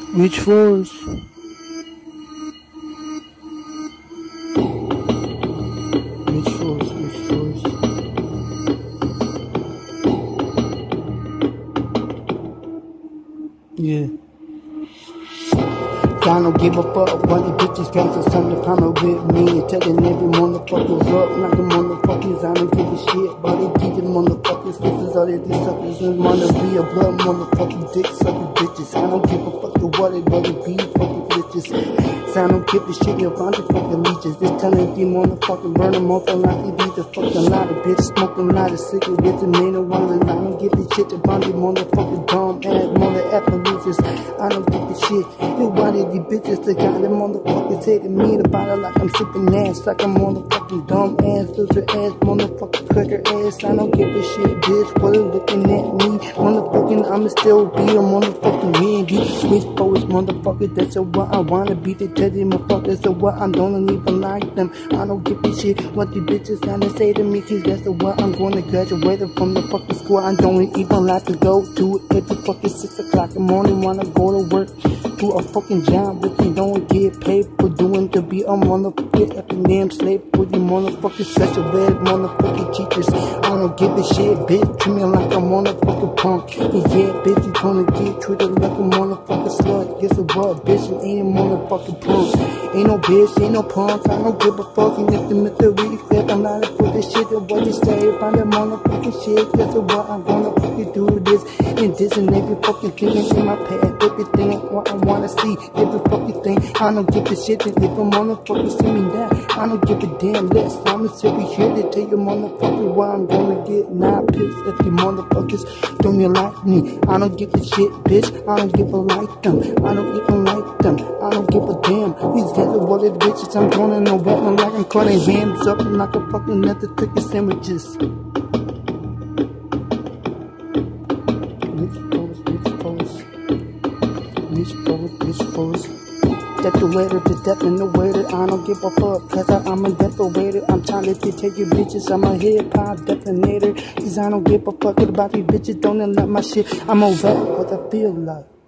Which force? Which force? Which force? Yeah. I don't give a fuck what the bitches got for something to come up with me. Telling every motherfuckers up, not the motherfuckers. I don't give a shit, but they give the motherfuckers. This is all they suckers and wanna be a blood motherfucking dick sucker bitches. I don't give a fuck to what they rather be fucking bitches. So I don't give a shit about the fucking leeches. Just telling these motherfuckers burn them off and like they be the fucking lot of bitches smoking a lot of cigarettes and made a one. I don't give a shit about these motherfucking dumb ass mother effing losers. I don't give a shit. You wanted these bitches to got them motherfuckers hating me about it like I'm sipping ass, like I'm motherfucking dumb ass, loser ass, motherfucking cracker ass. I don't give a shit, bitch. What are looking at me? Motherfucking, I'ma still be a motherfucking man. Switch forwards, motherfuckers. That's what I wanna be. They tell these motherfuckers so what I don't even like them. I don't give a shit what these bitches gonna say to me, cause that's what I'm gonna graduate from the fucking school. I don't even like to go to it every fucking 6 o'clock in the morning. Wanna go to work, do a fucking job, but you don't get paid for doing to be a motherfucking effing damn slave for you motherfucking special ed motherfucking teachers. I don't give a shit, bitch. Treat me like a motherfucking punk. And yeah, bitch, you gonna get treated like a motherfucking slut. Guess what, bitch? You ain't a motherfucking punk. Ain't no bitch, ain't no punk. I don't give a fuck. And if the mystery flip, I'm not for this shit. And what you say about that motherfucking shit. Guess what, I'm gonna fucking do this and this and every fucking thing in my path. Everything what I wanna see, every fucking thing. I don't give a shit. And if a motherfucker see me down, I don't give a damn less. I'm a serious here to tell you motherfucker why I'm gonna get not pissed if you motherfuckers don't you like me. I don't give a shit, bitch. I don't give a like them. I don't even like them. I don't give a damn. These guys are what it bitches. I'm going no weapon like I'm cutting hands up like a fucking net to chicken sandwiches. Which pose. Decorated to death in the way that I don't give a fuck, cause I'm a decorator. I'm trying to tell you bitches I'm a hip hop detonator, cause I don't give a fuck about these bitches. Don't let my shit, I'm a rap what I feel like.